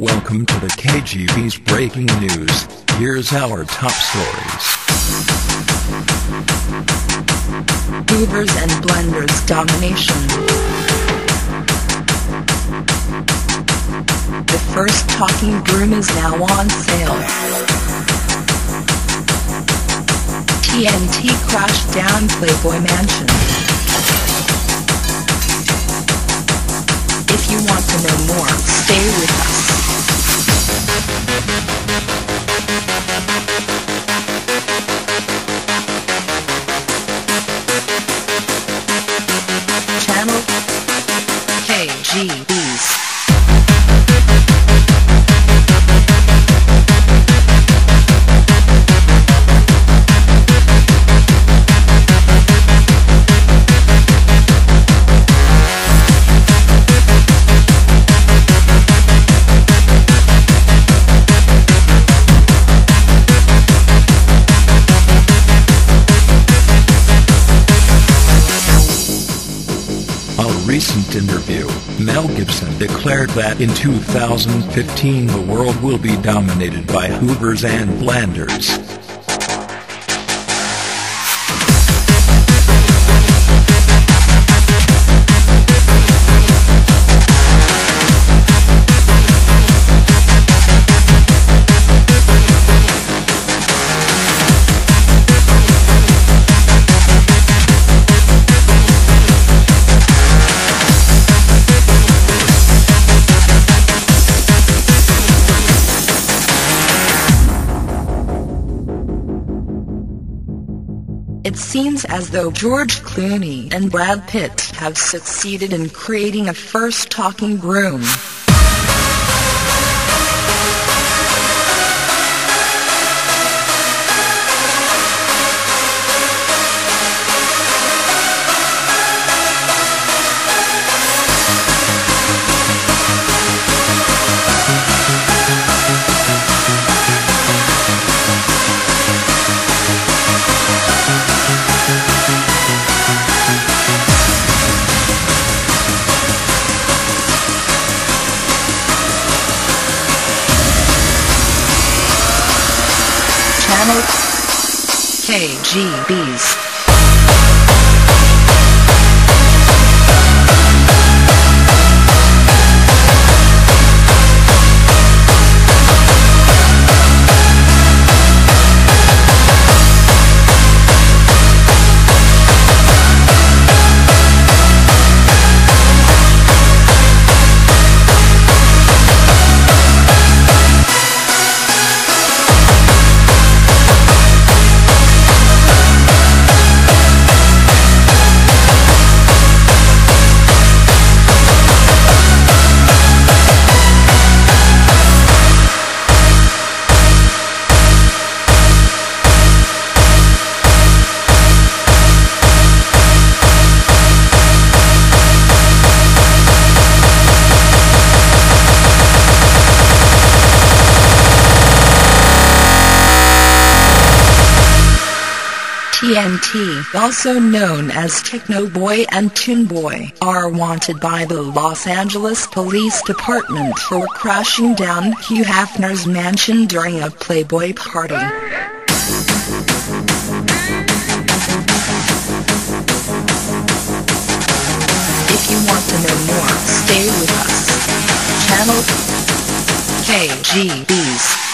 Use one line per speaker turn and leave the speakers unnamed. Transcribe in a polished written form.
Welcome to the KGB's breaking news. Here's our top stories.
Hoovers and Blenders domination. The first talking broom is now on sale. TNT crashed down Playboy Mansion. If you want to know more, stay with us. Channel KGB's.
Recent interview, Mel Gibson declared that in 2015 the world will be dominated by Hoovers and Blenders.
It seems as though George Clooney and Brad Pitt have succeeded in creating a first talking broom. Channel KGB's. TNT, also known as Techno Boy and Toon Boy, are wanted by the Los Angeles Police Department for crashing down Hugh Hefner's mansion during a Playboy party. If you want to know more, stay with us. Channel KGB's.